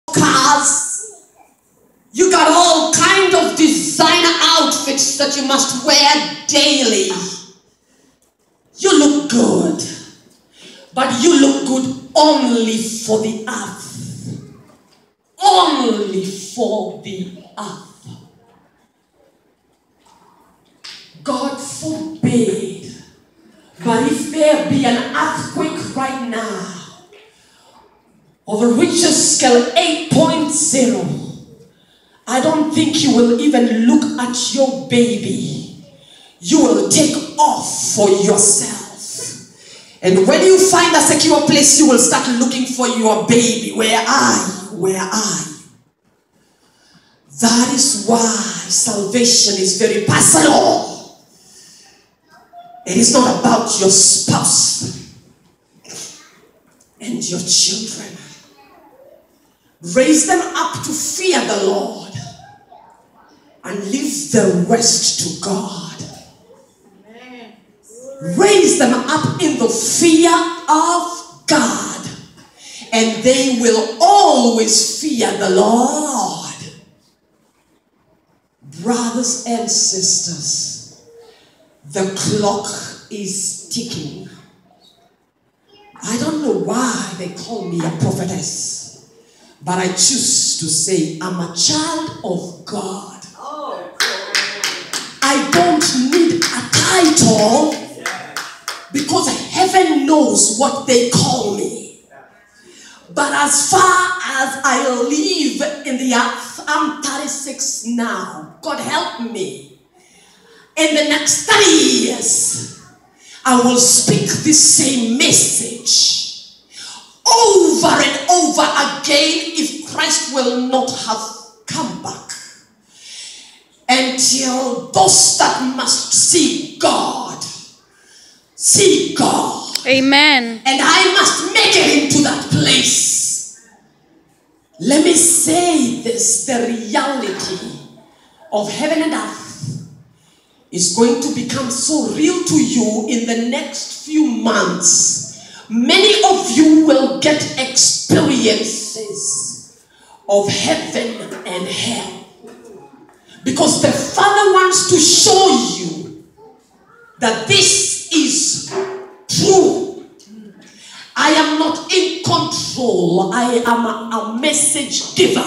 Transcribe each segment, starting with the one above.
cars. You got all kind of designer outfits that you must wear daily. You look good, but you look good only for the earth. Only for the earth. God forbid, but if there be an earthquake right now of a Richter scale 8.0, I don't think you will even look at your baby. You will take off for yourself. And when you find a secure place, you will start looking for your baby. Where are you? Where are you? That is why salvation is very personal. It is not about your spouse and your children. Raise them up to fear the Lord and leave the rest to God. Amen. Raise them up in the fear of God, and they will always fear the Lord. Brothers and sisters, the clock is ticking. I don't know why they call me a prophetess, but I choose to say I'm a child of God. I don't need a title because heaven knows what they call me. But as far as I live in the earth, I'm 36 now. God help me. In the next 30 years, I will speak the same message over and over again if Christ will not have come back. Until those that must see God, see God. Amen. And I must make it into that place. Let me say this, the reality of heaven and earth is going to become so real to you in the next few months. Many of you will get experiences of heaven and hell. Because the Father wants to show you that this is true. I am not in control. I am a message giver.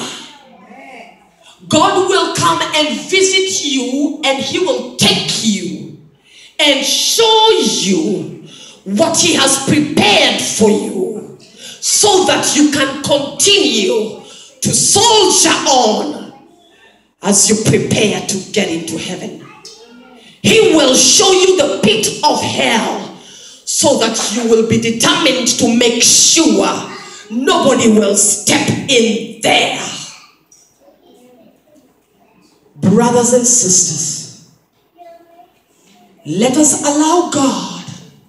God will come and visit you, and He will take you and show you what He has prepared for you so that you can continue to soldier on as you prepare to get into heaven. He will show you the pit of hell so that you will be determined to make sure nobody will step in there. Brothers and sisters, let us allow God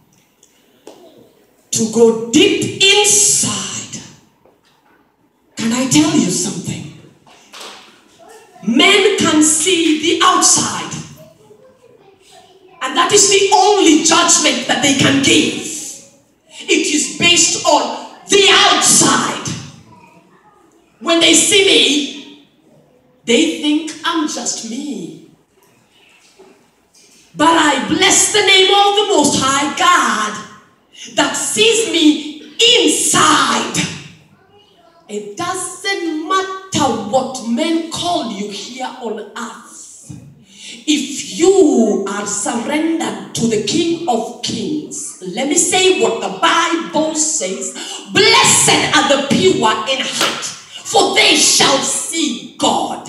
to go deep inside. Can I tell you something? Men can see the outside, and that is the only judgment that they can give. It is based on the outside. When they see me, they think I'm just me. But I bless the name of the Most High God that sees me inside. It doesn't matter what men call you here on earth. If you are surrendered to the King of Kings, let me say what the Bible says. Blessed are the pure in heart, for they shall see God.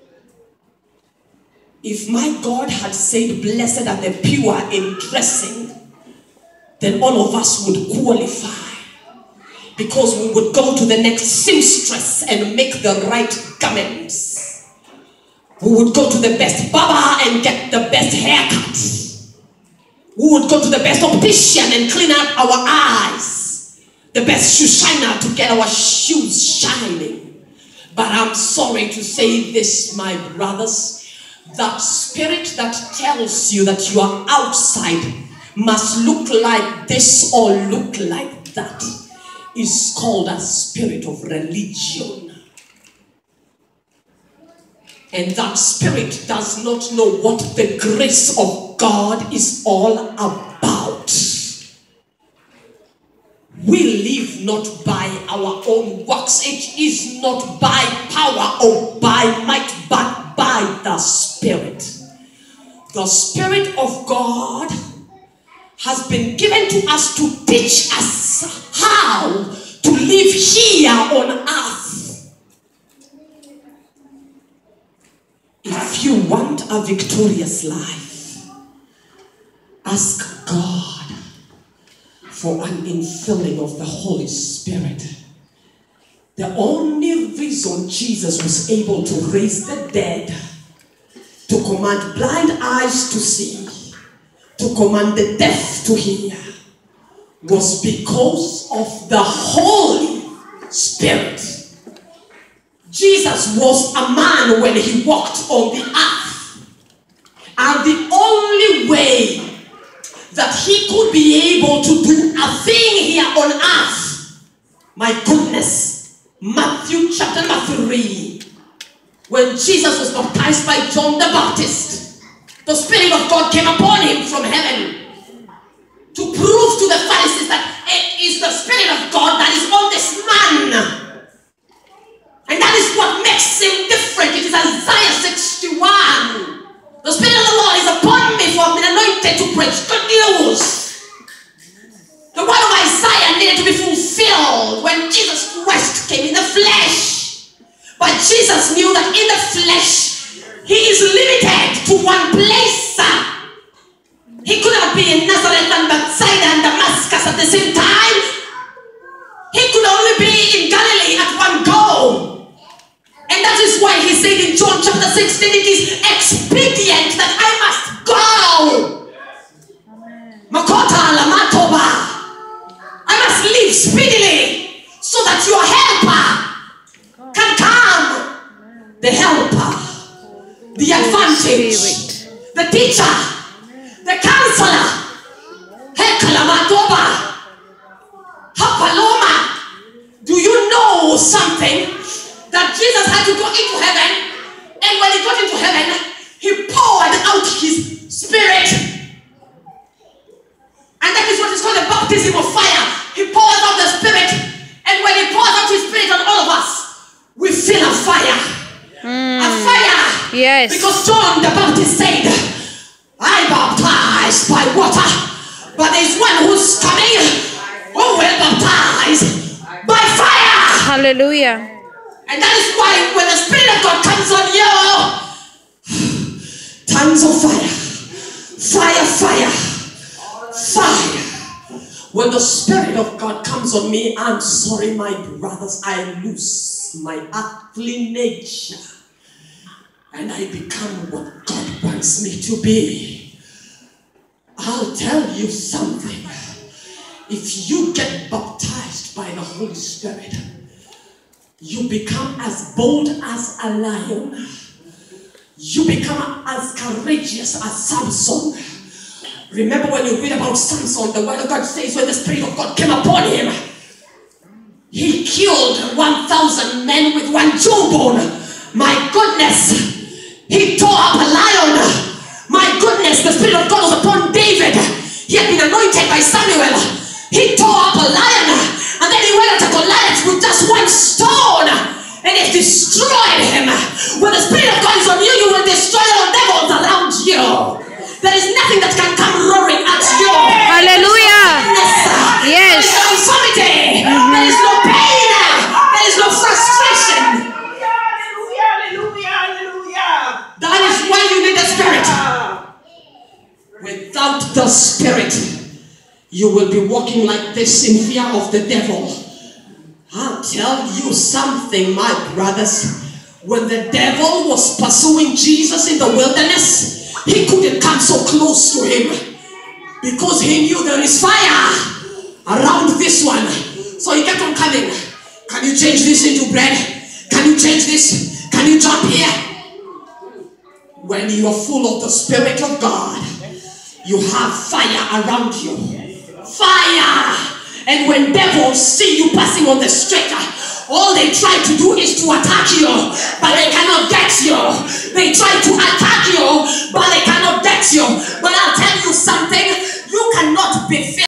If my God had said blessed are the pure in dressing, then all of us would qualify. Because we would go to the next seamstress and make the right garments. We would go to the best barber and get the best haircut. We would go to the best optician and clean out our eyes. The best shoe shiner to get our shoes shining. But I'm sorry to say this, my brothers. That spirit that tells you that your outside must look like this or look like that is called a spirit of religion. And that spirit does not know what the grace of God is all about. We live not by our own works. It is not by power or by might, but by the Spirit. The Spirit of God has been given to us to teach us how to live here on earth. If you want a victorious life, ask God for an infilling of the Holy Spirit. The only reason Jesus was able to raise the dead, to command blind eyes to see, to command the deaf to hear, was because of the Holy Spirit. Jesus was a man when he walked on the earth. And the only way that he could be able to do a thing here on earth, my goodness, Matthew chapter 3, when Jesus was baptized by John the Baptist, the Spirit of God came upon him from heaven to prove to the Pharisees that it is the Spirit of God that is on this man. And that is what makes him different. It is Isaiah 61. The Spirit of the Lord is upon me, for I've been anointed to preach good news. The word of Isaiah needed to be fulfilled when Jesus Christ came in the flesh. But Jesus knew that in the flesh, he is limited to one place. He could not be in Nazareth and Bethsaida and Damascus at the same time. He could only be in Galilee at one go. And that is why he said in John chapter 16, it is expedient that I must go. Makota lamatoba. I must leave speedily so that your helper can come. The helper, the advantage, the teacher, the counselor. Hekalamatoba. Hapaloma. Do you know something? That Jesus had to go into heaven, and when he got into heaven, he poured out his Spirit. And that is what is called the baptism of fire. He pours out the Spirit, and when he pours out his Spirit on all of us, we feel a fire. A fire. Yes. Because John the Baptist said, I baptize by water, but there is one who's coming who will baptize by fire. Hallelujah. And that is why when the Spirit of God comes on you, tongues of fire, fire. When the Spirit of God comes on me, I'm sorry, my brothers, I lose my earthly nature. And I become what God wants me to be. I'll tell you something. If you get baptized by the Holy Spirit, you become as bold as a lion. You become as courageous as Samson. Remember when you read about Samson, the word of God says when the Spirit of God came upon him, he killed 1,000 men with one jawbone. My goodness. He tore up a lion. My goodness, the Spirit of God was upon David. He had been anointed by Samuel. He tore up a lion. And then he went at Goliath with just one stone, and it destroyed him. When the Spirit of God is on you, you will destroy all devils around you. There is nothing that can come roaring at you. Hallelujah. Yes. There is no infirmity. There is no pain. There is no frustration. Hallelujah. That is why you need the Spirit. Without the Spirit, you will be walking like this in fear of the devil. I'll tell you something, my brothers. When the devil was pursuing Jesus in the wilderness, he couldn't come so close to him because he knew there is fire around this one. So he kept on coming. Can you change this into bread? Can you change this? Can you jump here? When you are full of the Spirit of God, you have fire around you. Fire. And when devils see you passing on the street, all they try to do is to attack you, but they cannot get you try to attack you, but they cannot get you. But I'll tell you something, you cannot be